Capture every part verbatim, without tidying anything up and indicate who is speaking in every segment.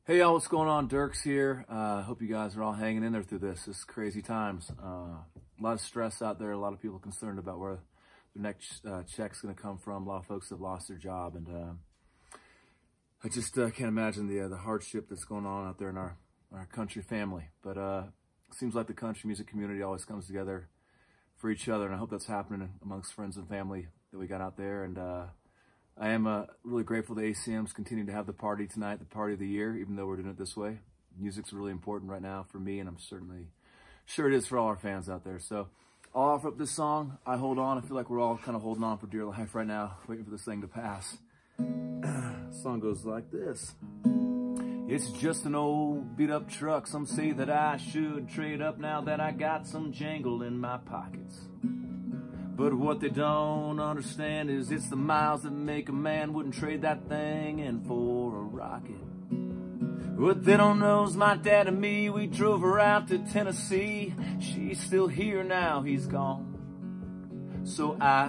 Speaker 1: Hey y'all, what's going on? Dirks here. Uh, hope you guys are all hanging in there through this. This is crazy times. Uh, a lot of stress out there. A lot of people concerned about where their next uh, check's going to come from. A lot of folks have lost their job, and uh, I just uh, can't imagine the uh, the hardship that's going on out there in our our country family. But uh, it seems like the country music community always comes together for each other, and I hope that's happening amongst friends and family that we got out there. And uh, I am uh, really grateful that A C M's continuing to have the party tonight, the party of the year, even though we're doing it this way. Music's really important right now for me, and I'm certainly sure it is for all our fans out there. So I'll offer up this song, I Hold On. I feel like we're all kind of holding on for dear life right now, waiting for this thing to pass. The song goes like this. It's just an old beat-up truck. Some say that I should trade up now that I got some jangle in my pockets. But what they don't understand is it's the miles that make a man wouldn't trade that thing in for a rocket. What they don't know is my dad and me, we drove her out to Tennessee. She's still here now, he's gone. So I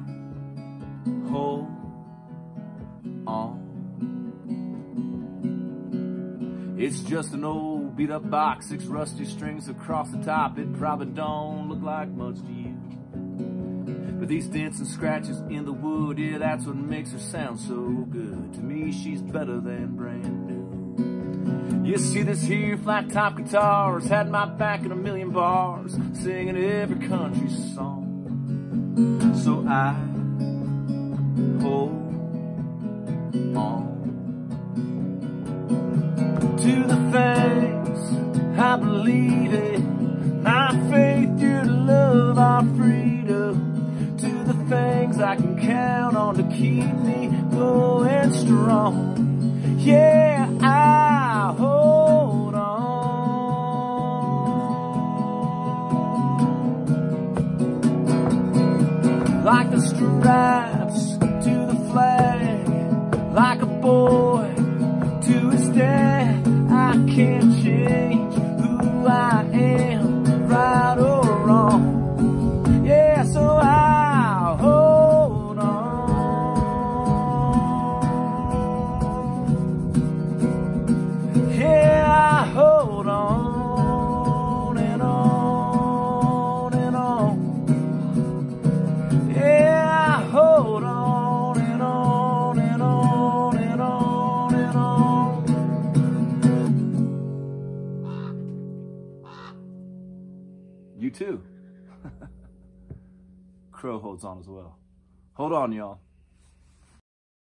Speaker 1: hold on. It's just an old beat up box, six rusty strings across the top. It probably don't look like much to you, but these dents and scratches in the wood, yeah, that's what makes her sound so good. To me, she's better than brand new. You see, this here flat top guitar has had my back in a million bars, singing every country song. So I hold on to the things I believe in, my faith, your love, our freedom. Things I can count on to keep me going strong. Yeah, I hold on like the stripes to the flag, like a boy to his dad. I can't change who I am, right or wrong. Yeah, so I hold on and on and on. Yeah, I hold on and on and on and on and on. You too. Crow holds on as well. Hold on, y'all.